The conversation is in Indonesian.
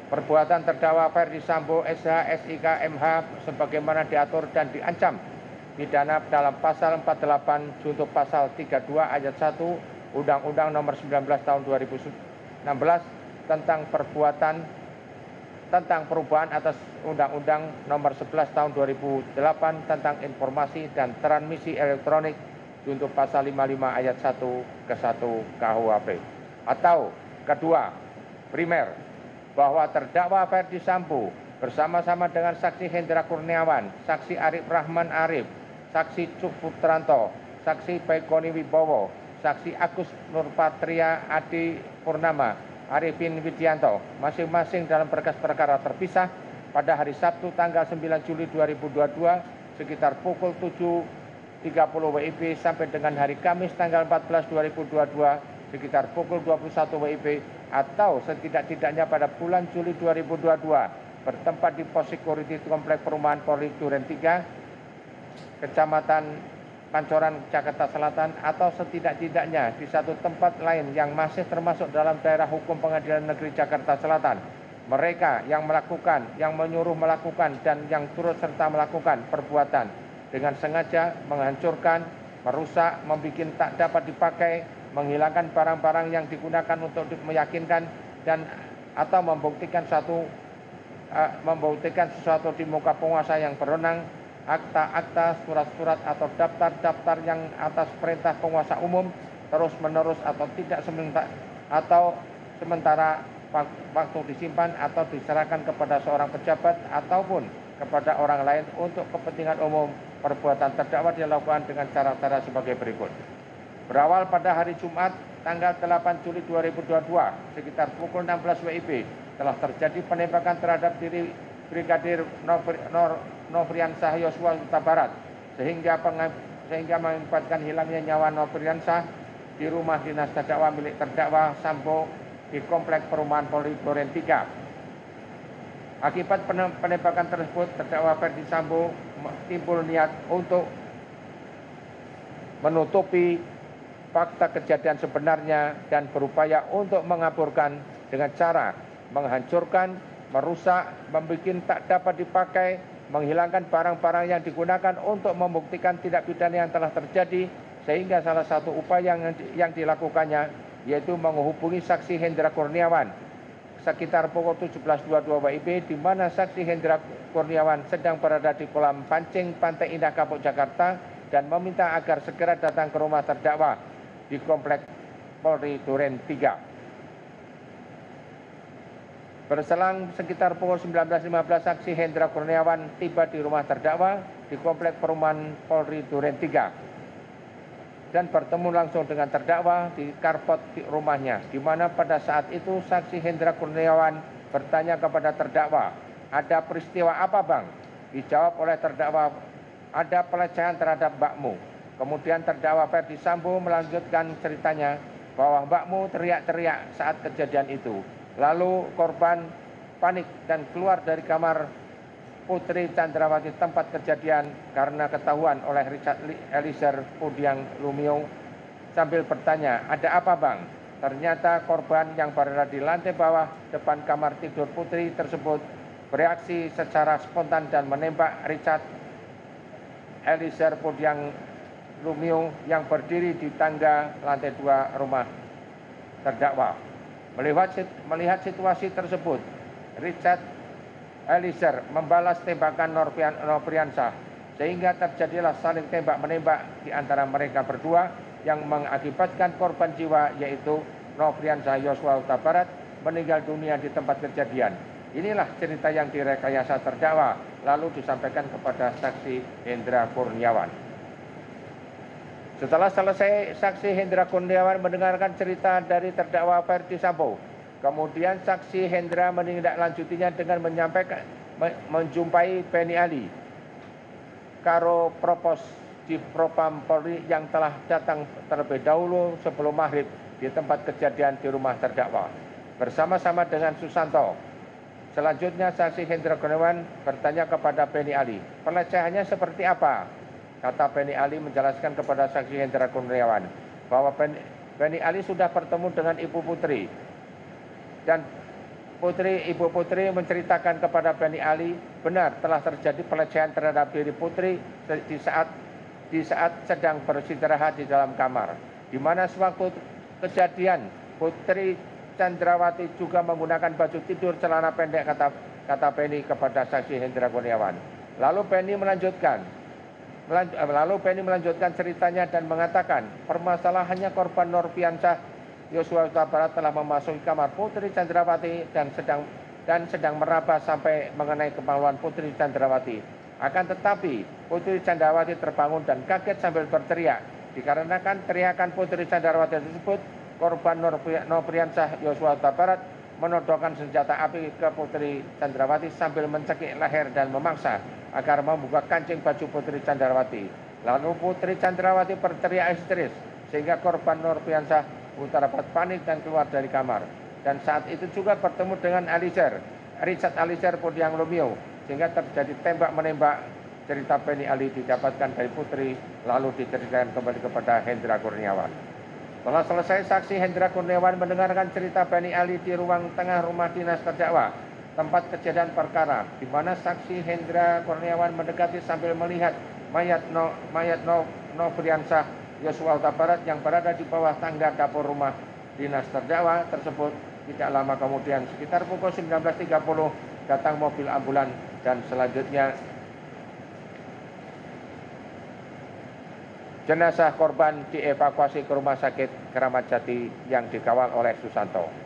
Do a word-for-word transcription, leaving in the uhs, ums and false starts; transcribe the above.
perbuatan terdakwa Ferdi Sambo S H S I K M H sebagaimana diatur dan diancam pidana dalam pasal empat puluh delapan junto pasal tiga puluh dua ayat satu Undang-Undang Nomor sembilan belas Tahun dua ribu enam belas tentang perbuatan tentang perubahan atas Undang-Undang Nomor sebelas Tahun dua ribu delapan tentang informasi dan transmisi elektronik junto pasal lima puluh lima ayat satu ke satu K U H P. Atau kedua, primer, bahwa terdakwa Ferdi Sambo bersama-sama dengan saksi Hendra Kurniawan, saksi Arif Rahman Arif, saksi Cuk Putranto, saksi Baikoni Wibowo, saksi Agus Nurpatria Adi Purnama, Arifin Widianto, masing-masing dalam berkas perkara terpisah pada hari Sabtu tanggal sembilan Juli dua ribu dua puluh dua sekitar pukul tujuh tiga puluh W I B sampai dengan hari Kamis tanggal empat belas Juli dua ribu dua puluh dua sekitar pukul dua puluh satu W I B atau setidak-tidaknya pada bulan Juli dua ribu dua puluh dua bertempat di pos security Komplek Perumahan Polri Duren tiga, Kecamatan Pancoran, Jakarta Selatan, atau setidak-tidaknya di satu tempat lain yang masih termasuk dalam daerah hukum Pengadilan Negeri Jakarta Selatan. Mereka yang melakukan, yang menyuruh melakukan, dan yang turut serta melakukan perbuatan dengan sengaja menghancurkan, merusak, membuat tak dapat dipakai, menghilangkan barang-barang yang digunakan untuk meyakinkan dan atau membuktikan satu uh, membuktikan sesuatu di muka penguasa yang berwenang, akta-akta, surat-surat atau daftar-daftar yang atas perintah penguasa umum terus-menerus atau tidak sementara atau sementara waktu disimpan atau diserahkan kepada seorang pejabat ataupun kepada orang lain untuk kepentingan umum. Perbuatan terdakwa dilakukan dengan cara-cara sebagai berikut. Berawal pada hari Jumat tanggal delapan Juli dua ribu dua puluh dua sekitar pukul enam belas W I B telah terjadi penembakan terhadap diri Brigadir Nofriansah Yosua Huta Barat sehingga sehingga mengakibatkan hilangnya nyawa Nofriansah di rumah dinas terdakwa milik terdakwa Sambo di Komplek Perumahan Polri Duren tiga. Akibat penembakan tersebut, terdakwa Ferdi Sambo timbul niat untuk menutupi fakta kejadian sebenarnya dan berupaya untuk mengaburkan dengan cara menghancurkan, merusak, membuat tak dapat dipakai, menghilangkan barang-barang yang digunakan untuk membuktikan tindak pidana yang telah terjadi, sehingga salah satu upaya yang, yang dilakukannya yaitu menghubungi saksi Hendra Kurniawan sekitar pukul tujuh belas dua puluh dua W I B di mana saksi Hendra Kurniawan sedang berada di kolam pancing Pantai Indah Kapuk Jakarta dan meminta agar segera datang ke rumah terdakwa di Komplek Polri Duren tiga. Berselang sekitar pukul sembilan belas lima belas saksi Hendra Kurniawan tiba di rumah terdakwa di Komplek Perumahan Polri Duren tiga dan bertemu langsung dengan terdakwa di karpot di rumahnya, di mana pada saat itu saksi Hendra Kurniawan bertanya kepada terdakwa, ada peristiwa apa bang? Dijawab oleh terdakwa, ada pelecehan terhadap mbakmu. Kemudian terdakwa Ferdi Sambo melanjutkan ceritanya bahwa mbakmu teriak-teriak saat kejadian itu. Lalu korban panik dan keluar dari kamar Putri Chandrawati tempat kejadian karena ketahuan oleh Richard Eliezer Pudiang Lumiu sambil bertanya, ada apa bang? Ternyata korban yang berada di lantai bawah depan kamar tidur Putri tersebut bereaksi secara spontan dan menembak Richard Eliezer Pudiang Lumiu yang berdiri di tangga lantai dua rumah terdakwa. Melihat, melihat situasi tersebut, Richard Eliezer membalas tembakan Nofriansah sehingga terjadilah saling tembak-menembak di antara mereka berdua yang mengakibatkan korban jiwa yaitu Nofriansah Yosua Huta Barat meninggal dunia di tempat kejadian. Inilah cerita yang direkayasa terdakwa lalu disampaikan kepada saksi Hendra Kurniawan. Setelah selesai, saksi Hendra Kurniawan mendengarkan cerita dari terdakwa Ferdi Sambo. Kemudian saksi Hendra menindaklanjutinya dengan menyampaikan menjumpai Beni Ali, Karo Propos di Propam Polri yang telah datang terlebih dahulu sebelum maghrib di tempat kejadian di rumah terdakwa bersama-sama dengan Susanto. Selanjutnya saksi Hendra Kurniawan bertanya kepada Beni Ali, pelecehannya seperti apa? Kata Beni Ali menjelaskan kepada saksi Hendra Kurniawan bahwa Beni Ali sudah bertemu dengan Ibu Putri dan Putri Ibu Putri menceritakan kepada Beni Ali, benar telah terjadi pelecehan terhadap diri Putri di saat di saat sedang beristirahat di dalam kamar, di mana sewaktu kejadian Putri Chandrawati juga menggunakan baju tidur celana pendek, kata kata Beni kepada saksi Hendra Kurniawan. Lalu Beni melanjutkan, lalu Beni melanjutkan ceritanya dan mengatakan permasalahannya korban Nurfiansyah Yosua Huta Barat telah memasuki kamar Putri Chandrawati dan sedang dan sedang meraba sampai mengenai kemaluan Putri Chandrawati. Akan tetapi Putri Chandrawati terbangun dan kaget sambil berteriak. Dikarenakan teriakan Putri Chandrawati tersebut, korban Nurfiansyah Yosua Huta Barat menodongkan senjata api ke Putri Chandrawati sambil mencekik leher dan memaksa agar membuka kancing baju Putri Chandrawati. Lalu Putri Chandrawati berteriak histeris sehingga korban Nurfiansyah Huta Barat panik dan keluar dari kamar. Dan saat itu juga bertemu dengan Alisher, Richard Alisher Pudiang Lumiu, sehingga terjadi tembak menembak. Cerita Beni Ali didapatkan dari Putri lalu diceritakan kembali kepada Hendra Kurniawan. Setelah selesai, saksi Hendra Kurniawan mendengarkan cerita Beni Ali di ruang tengah rumah dinas terdakwa, tempat kejadian perkara, di mana saksi Hendra Kurniawan mendekati sambil melihat mayat no, mayat no, Nurfiansyah Yosua Huta Barat yang berada di bawah tangga dapur rumah dinas terdakwa tersebut. Tidak lama kemudian, sekitar pukul sembilan belas tiga puluh, datang mobil ambulan dan selanjutnya jenazah korban dievakuasi ke Rumah Sakit Keramat Jati yang dikawal oleh Susanto.